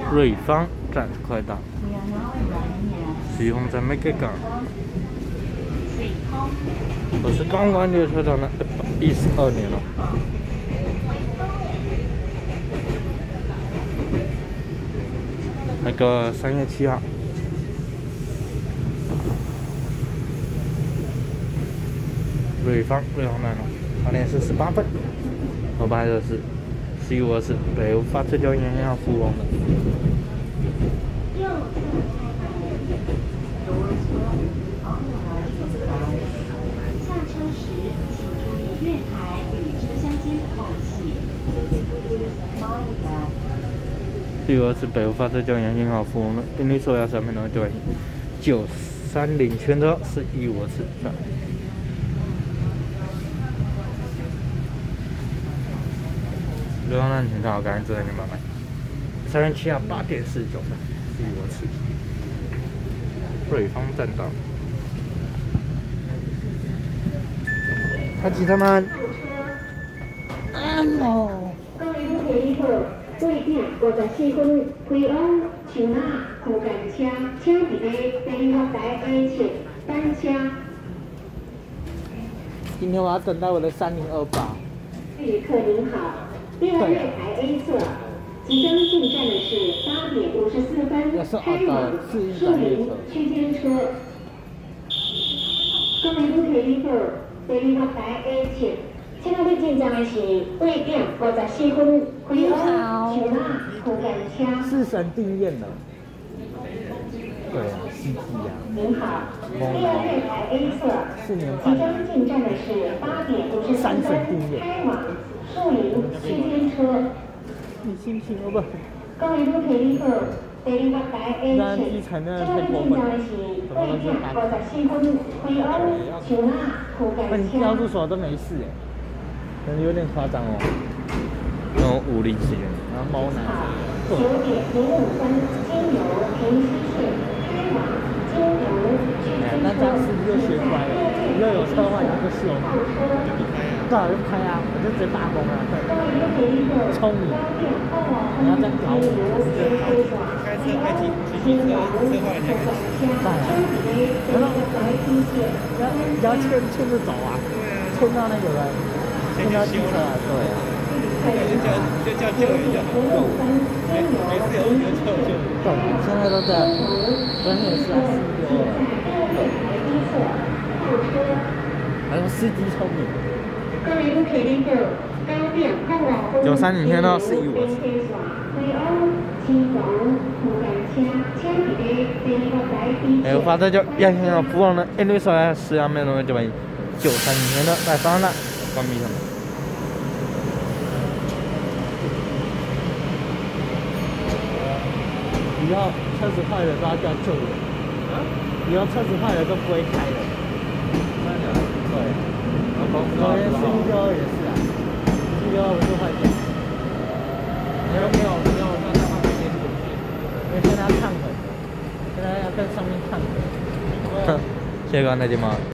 瑞芳站快到，西红站没给港。我是刚完列车长的12年了。那个3月7号，瑞芳站了，2点48分。后排的是1524北发车交沿线号富翁的。 下车时，请注意月台与车厢间的空隙。 1524北发车交沿线号富翁的，便利售价3名的交930全车是1524站。瑞芳站停车，我赶紧坐在你慢慢。3月7号8点49分，1524瑞芳站到。开启他们。 各位旅客，8点54分，惠安、树林附近车，请伫咧第2台 A 侧单车。 今天我要等待我的3028。 旅客您好，第2月台 A 侧，即将进站的是8点54分开往树林区间车。各位旅客，第2台 A 侧。现在要进站的是8点54分，惠安、树林附近车。 是神定验的。对啊，司机啊。 您好，第2月台 A 侧，即将进站的是8点54分开往树林区间车。 你心情好不好？ 各位旅客，第2台 A 侧，现在要进站的是8点54分，惠安、树林附近车。 那你标注所都没事哎。但是有点夸张哦，那种武力支援，然后猫拿。 9点05分，经由平溪线开往金牛区间车。 那这样是不是又学乖了？又有车的话，你就秀嘛。对啊，就开啊，我就直接打工啊。聪明，你要这样搞我，我直接搞。 开车开骑车，车坏了才开始。 对啊，你要牵着走啊，牵到那个人。现在修了，对啊， 就叫救援就好用，没事有就救就。 对，现在都这样，昨天也是啊，462了。还有司机聪明。93天到415。哎，发这就沿线服务呢，1说10样没弄就完，93天的来上了，关闭上。以后车子坏了都要叫救援，以后车子坏了都不会开了。对，昨天462也是啊，462不是坏掉。没有，那他们没点准备，因为现在要抗衡，现在要跟上面抗衡。谢谢各位，再见吗？